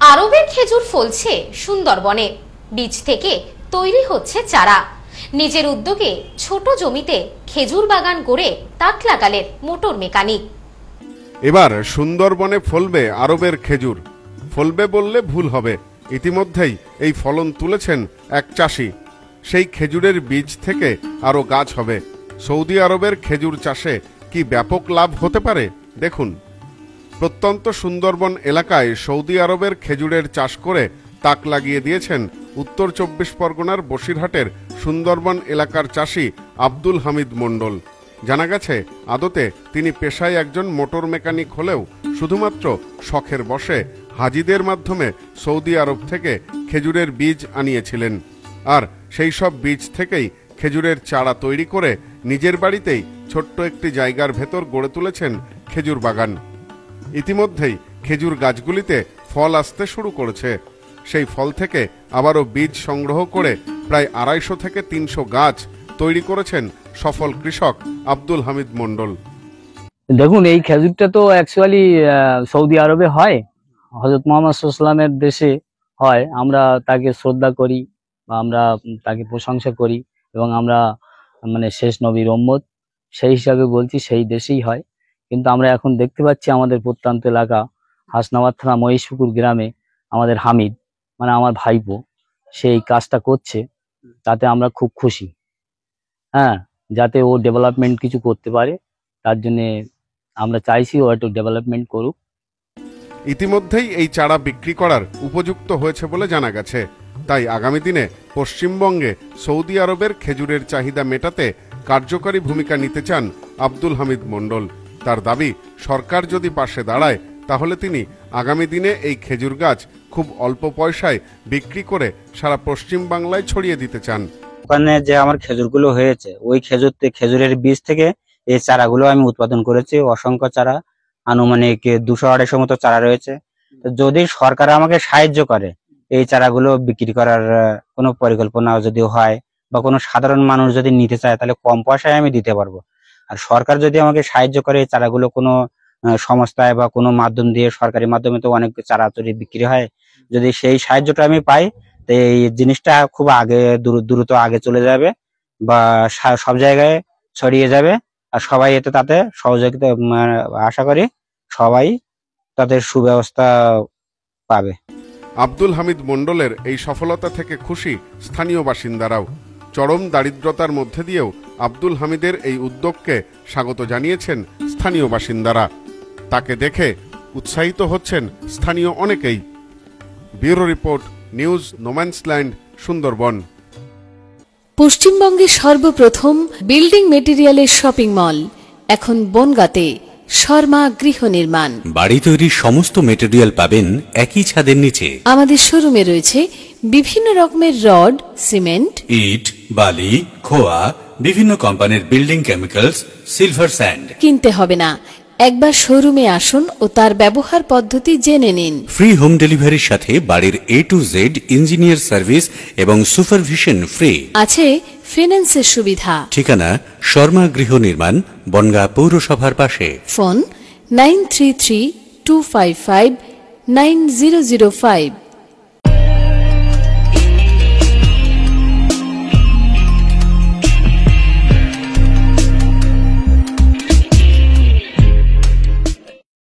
আরবের খেজুর ফলছে সুন্দরবনে, বীজ থেকে তৈরি হচ্ছে চারা। নিজের উদ্যোগে ছোট জমিতে খেজুর বাগান গড়ে তাক লাগালেন মোটর মেকানিক। এবার সুন্দরবনে ফলবে আরবের খেজুর। ফলবে বললে ভুল হবে, ইতিমধ্যেই এই ফলন তুলেছেন এক চাষি। সেই খেজুরের বীজ থেকে আরও গাছ হবে। সৌদি আরবের খেজুর চাষে কি ব্যাপক লাভ হতে পারে দেখুন। প্রত্যন্ত সুন্দরবন এলাকায় সৌদি আরবের খেজুরের চাষ করে তাক লাগিয়ে দিয়েছেন উত্তর 24 পরগনার বসিরহাটের সুন্দরবন এলাকার চাষি আব্দুল হামিদ মণ্ডল। জানা গেছে, আদতে তিনি পেশায় একজন মোটর মেকানিক হলেও শুধুমাত্র শখের বশে হাজিদের মাধ্যমে সৌদি আরব থেকে খেজুরের বীজ আনিয়েছিলেন। আর সেই সব বীজ থেকেই খেজুরের চারা তৈরি করে নিজের বাড়িতেই ছোট্ট একটি জায়গার ভেতর গড়ে তুলেছেন খেজুর বাগান। ইতিমধ্যেই খেজুর গাছগুলিতে ফল আসতে শুরু করেছে। সেই ফল থেকে আবারও বীজ সংগ্রহ করে প্রায় 250 থেকে 300 গাছ তৈরি করেছেন সফল কৃষক আব্দুল হামিদ মণ্ডল। দেখুন, এই খেজুরটা তো অ্যাকচুয়ালি সৌদি আরবে হয়, হযরত মুহাম্মদ সাল্লাল্লাহু আলাইহি ওয়াসাল্লামের দেশে হয়। আমরা তাকে শ্রদ্ধা করি বা আমরা তাকে প্রশংসা করি এবং আমরা মানে শেষ নবীর উম্মত, সেই হিসাবে বলছি সেই দেশেই হয়। কিন্তু আমরা এখন দেখতে পাচ্ছি আমাদের প্রত্যন্ত এলাকা হাসনাবাদ থানা মহিষপুকুর গ্রামে আমাদের হামিদ, মানে আমার ভাইপো, সেই কাজটা করছে। তাতে আমরা খুব খুশি। হ্যাঁ, যাতে ও ডেভেলপমেন্ট কিছু করতে পারে, তার জন্য আমরা চাইছি ও একটু ডেভেলপমেন্ট করুক। ইতিমধ্যেই এই চারা বিক্রি করার উপযুক্ত হয়েছে বলে জানা গেছে। তাই আগামী দিনে পশ্চিমবঙ্গে সৌদি আরবের খেজুরের চাহিদা মেটাতে কার্যকরী ভূমিকা নিতে চান আব্দুল হামিদ মণ্ডল। তার দাবি, সরকার যদি পাশে দাঁড়ায় তাহলে তিনি আগামী দিনে এই খেজুর গাছ খুব অল্প পয়সায় বিক্রি করে সারা পশ্চিম বাংলায় ছড়িয়ে দিতে চান। ওখানে যে আমার খেজুরগুলো হয়েছে, ওই খেজুরের বীজ থেকে এই চারাগুলো আমি উৎপাদন করেছি। অসংখ্য চারা, আনুমানিক 200-250 মতো চারা রয়েছে। যদি সরকার আমাকে সাহায্য করে, এই চারাগুলো বিক্রি করার কোনো পরিকল্পনা যদি হয় বা কোনো সাধারণ মানুষ যদি নিতে চায়, তাহলে কম পয়সায় আমি দিতে পারবো। আর সরকার যদি আমাকে সাহায্য করে, এই চারাগুলো কোনো সংস্থায় বা কোনো মাধ্যম দিয়ে, সরকারি মাধ্যমে তো অনেক চারা তৈরি বিক্রি হয়, যদি সেই সাহায্যটা আমি পাই, তো এই জিনিসটা খুব দ্রুত আগে চলে যাবে বা সব জায়গায় ছড়িয়ে যাবে। আর সবাই তাতে সহযোগিতা, আশা করি সবাই তাদের সুব্যবস্থা পাবে। আব্দুল হামিদ মণ্ডলের এই সফলতা থেকে খুশি স্থানীয় বাসিন্দারাও। চরম দারিদ্রতার মধ্যে দিয়েও আব্দুল হামিদের এই উদ্যোগকে স্বাগত জানিয়েছেন স্থানীয় বাসিন্দারা। তাকে দেখে উৎসাহিত হচ্ছেন স্থানীয় অনেকেই। Bureau report, news no man's land, Sundarban. পশ্চিমবঙ্গের সর্বপ্রথম বিল্ডিং মেটেরিয়ালের শপিং মল এখন বনগাঁতে। শর্মা গৃহ নির্মাণ, বাড়ি তৈরির সমস্ত মেটেরিয়াল পাবেন একই ছাদের নিচে। আমাদের শোরুমে রয়েছে বিভিন্ন রকমের রড, সিমেন্ট, ইট, বালি, খোয়া, বিভিন্ন কোম্পানির বিল্ডিং কেমিক্যালস, সিলভার স্যান্ড। কিনতে হবে না, একবার শোরুমে আসুন ও তার ব্যবহার পদ্ধতি জেনে নিন। ফ্রি হোম ডেলিভারির সাথে বাড়ির A to Z engineer service এবং সুপারভিশন ফ্রি। আছে ফিন্যান্সের সুবিধা। ঠিকানা শর্মা গৃহ নির্মাণ, বনগাঁ পৌরসভার পাশে। ফোন 9332559005।